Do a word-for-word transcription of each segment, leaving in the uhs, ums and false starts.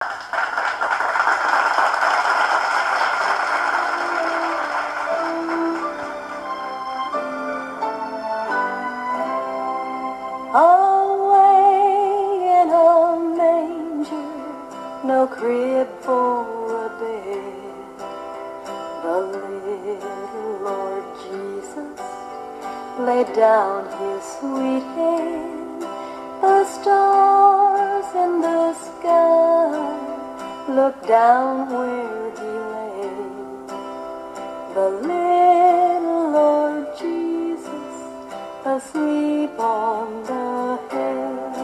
Away in a manger, no crib for a bed, the little Lord Jesus laid down his sweet head. The stars in the sky looked down where he lay. The little Lord Jesus asleep on the hill.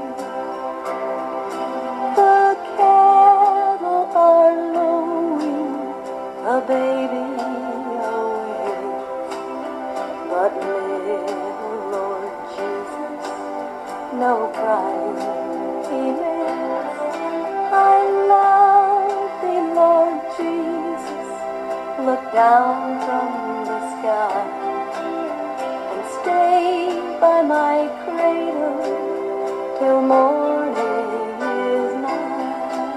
The cattle are lowing, the baby awakes, but little Lord Jesus no crying he makes. I love thee, Lord Jesus, look down from the sky and stay by my cradle till morning is nigh.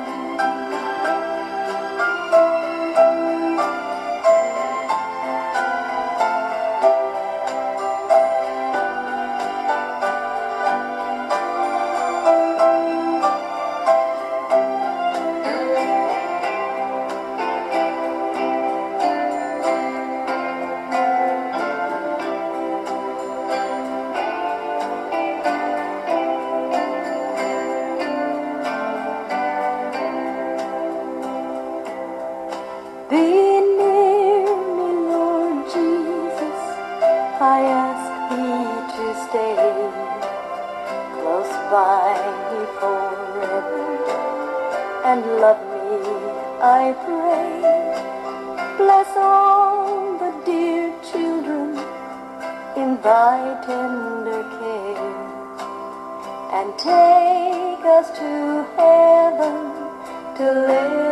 Be near me, Lord Jesus, I ask thee to stay close by me forever, and love me, I pray. Bless all the dear children in thy tender care, and take us to heaven to live